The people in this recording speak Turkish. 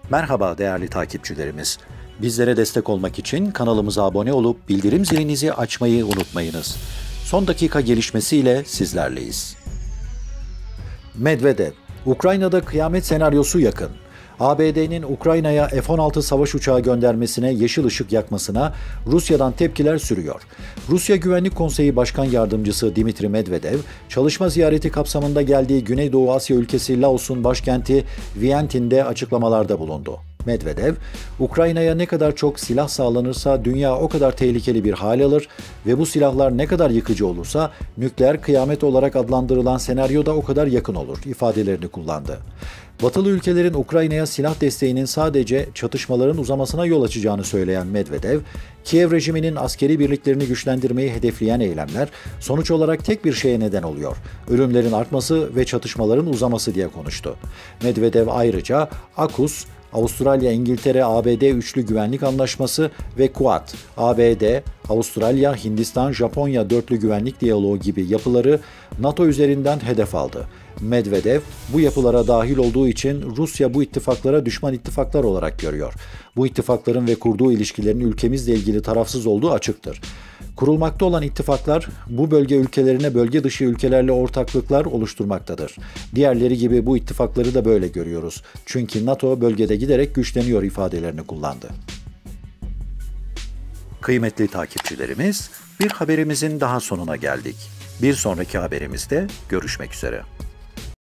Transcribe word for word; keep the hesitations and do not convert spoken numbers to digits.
Merhaba değerli takipçilerimiz. Bizlere destek olmak için kanalımıza abone olup bildirim zilinizi açmayı unutmayınız. Son dakika gelişmesiyle sizlerleyiz. Medvedev, Ukrayna'da kıyamet senaryosu yakın. A B D'nin Ukrayna'ya F on altı savaş uçağı göndermesine yeşil ışık yakmasına Rusya'dan tepkiler sürüyor. Rusya Güvenlik Konseyi Başkan Yardımcısı Dimitri Medvedev, çalışma ziyareti kapsamında geldiği Güneydoğu Asya ülkesi Laos'un başkenti Vientiane'de açıklamalarda bulundu. Medvedev, Ukrayna'ya ne kadar çok silah sağlanırsa dünya o kadar tehlikeli bir hal alır ve bu silahlar ne kadar yıkıcı olursa nükleer kıyamet olarak adlandırılan senaryo da o kadar yakın olur ifadelerini kullandı. Batılı ülkelerin Ukrayna'ya silah desteğinin sadece çatışmaların uzamasına yol açacağını söyleyen Medvedev, Kiev rejiminin askeri birliklerini güçlendirmeyi hedefleyen eylemler sonuç olarak tek bir şeye neden oluyor: ölümlerin artması ve çatışmaların uzaması diye konuştu. Medvedev ayrıca AKUS, Avustralya, İngiltere, A B D Üçlü Güvenlik Anlaşması ve Quad, A B D, Avustralya, Hindistan, Japonya Dörtlü Güvenlik Diyaloğu gibi yapıları NATO üzerinden hedef aldı. Medvedev, bu yapılara dahil olduğu için Rusya bu ittifaklara düşman ittifaklar olarak görüyor. Bu ittifakların ve kurduğu ilişkilerin ülkemizle ilgili tarafsız olduğu açıktır. Kurulmakta olan ittifaklar bu bölge ülkelerine bölge dışı ülkelerle ortaklıklar oluşturmaktadır. Diğerleri gibi bu ittifakları da böyle görüyoruz. Çünkü NATO bölgede giderek güçleniyor ifadelerini kullandı. Kıymetli takipçilerimiz, bir haberimizin daha sonuna geldik. Bir sonraki haberimizde görüşmek üzere.